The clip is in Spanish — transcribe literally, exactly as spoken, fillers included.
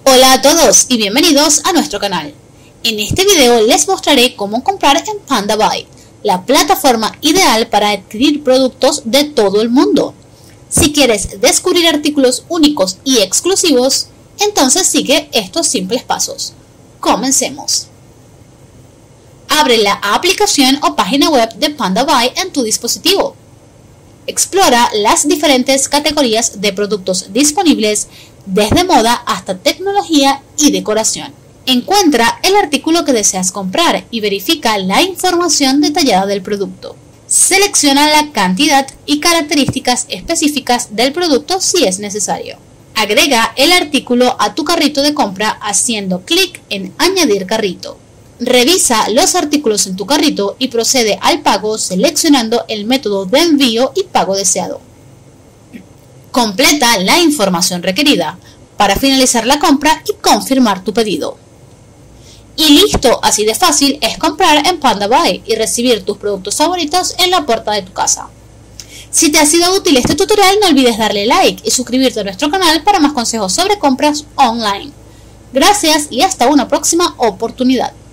Hola a todos y bienvenidos a nuestro canal. En este video les mostraré cómo comprar en PandaBuy, la plataforma ideal para adquirir productos de todo el mundo. Si quieres descubrir artículos únicos y exclusivos, entonces sigue estos simples pasos. Comencemos. Abre la aplicación o página web de PandaBuy en tu dispositivo. Explora las diferentes categorías de productos disponibles, desde moda hasta tecnología y decoración. Encuentra el artículo que deseas comprar y verifica la información detallada del producto. Selecciona la cantidad y características específicas del producto si es necesario. Agrega el artículo a tu carrito de compra haciendo clic en Añadir carrito. Revisa los artículos en tu carrito y procede al pago seleccionando el método de envío y pago deseado. Completa la información requerida para finalizar la compra y confirmar tu pedido. Y listo, así de fácil es comprar en PandaBuy y recibir tus productos favoritos en la puerta de tu casa. Si te ha sido útil este tutorial, no olvides darle like y suscribirte a nuestro canal para más consejos sobre compras online. Gracias y hasta una próxima oportunidad.